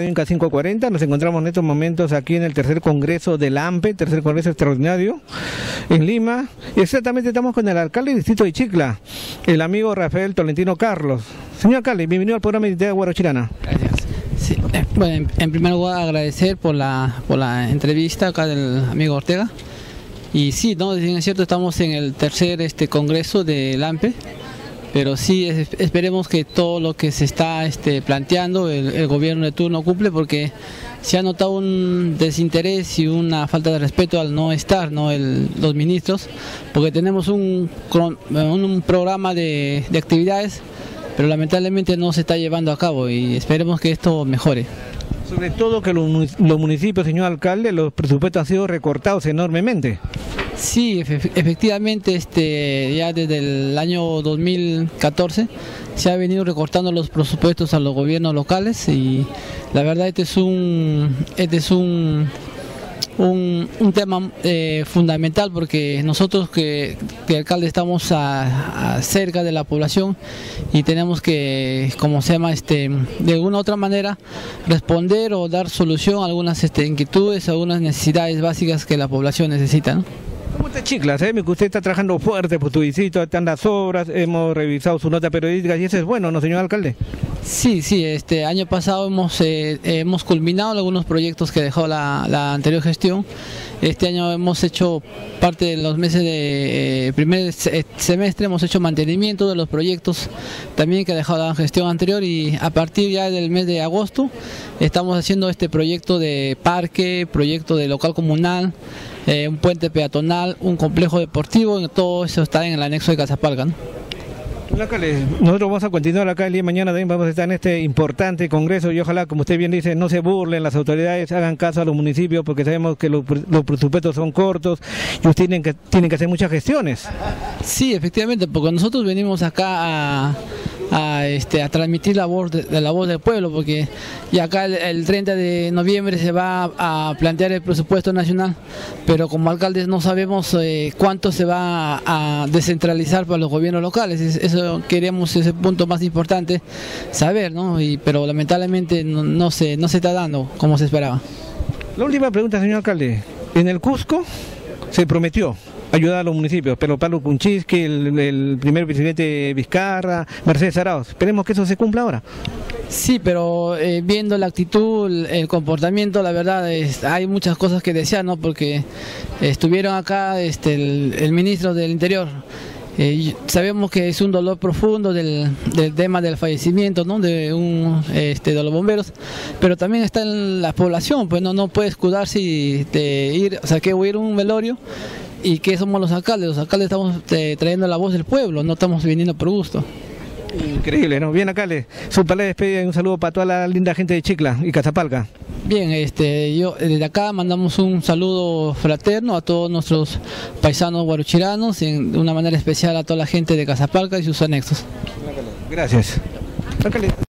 Inca 540. Nos encontramos en estos momentos aquí en el tercer congreso del AMPE, tercer congreso extraordinario en Lima. Y exactamente estamos con el alcalde del distrito de Chicla, el amigo Rafael Tolentino Carlos. Señor alcalde, bienvenido al programa de Identidad Guarochirana. Gracias. Sí, bueno, en primer lugar agradecer por la entrevista acá del amigo Ortega. Y sí, ¿no? Es cierto, estamos en el tercer congreso del AMPE, pero sí esperemos que todo lo que se está planteando el gobierno de turno cumple, porque se ha notado un desinterés y una falta de respeto al no estar, ¿no? Los ministros, porque tenemos un programa de actividades, pero lamentablemente no se está llevando a cabo y esperemos que esto mejore. Sobre todo que los municipios, señor alcalde, los presupuestos han sido recortados enormemente. Sí, efectivamente, ya desde el año 2014 se ha venido recortando los presupuestos a los gobiernos locales y la verdad este es un tema fundamental, porque nosotros que alcalde estamos cerca de la población y tenemos que, como se llama, de alguna u otra manera responder o dar solución a algunas inquietudes, a algunas necesidades básicas que la población necesita, ¿no? ¿Cómo está Chicla? Sabemos que usted está trabajando fuerte por tu visita, están las obras, hemos revisado su nota periodística y eso es bueno, ¿no, señor alcalde? Sí, año pasado hemos culminado algunos proyectos que dejó la anterior gestión. Este año hemos hecho parte de los meses de primer semestre, hemos hecho mantenimiento de los proyectos también que ha dejado la gestión anterior, y a partir ya del mes de agosto estamos haciendo este proyecto de parque, proyecto de local comunal, un puente peatonal, un complejo deportivo, todo eso está en el anexo de Casapalca, ¿no? Nosotros vamos a continuar acá el día de mañana, también vamos a estar en este importante congreso y ojalá, como usted bien dice, no se burlen las autoridades, hagan caso a los municipios, porque sabemos que los presupuestos son cortos y ustedes tienen que hacer muchas gestiones. Sí, efectivamente, porque nosotros venimos acá a transmitir la voz del pueblo, porque ya acá el 30 de noviembre se va a plantear el presupuesto nacional, pero como alcaldes no sabemos cuánto se va a descentralizar para los gobiernos locales. Eso queremos, ese punto más importante, saber, ¿no? Pero lamentablemente no se está dando como se esperaba. La última pregunta, señor alcalde. En el Cusco se prometió ayudar a los municipios, pero Pablo Kuczynski, el primer presidente Vizcarra, Mercedes Arauz, esperemos que eso se cumpla ahora. Sí, pero viendo la actitud, el comportamiento, la verdad hay muchas cosas que desear, ¿no? Porque estuvieron acá el ministro del Interior. Sabemos que es un dolor profundo del tema del fallecimiento, ¿no? de los bomberos, pero también está en la población, pues no puede escudarse y ir, o sea, que huir un velorio. ¿Y qué somos los alcaldes? Los alcaldes estamos trayendo la voz del pueblo, no estamos viniendo por gusto. Increíble, ¿no? Bien, alcalde, su palabra de despedida y un saludo para toda la linda gente de Chicla y Casapalca. Bien, yo desde acá mandamos un saludo fraterno a todos nuestros paisanos guarochiranos, de una manera especial a toda la gente de Casapalca y sus anexos. Gracias. Alcalde.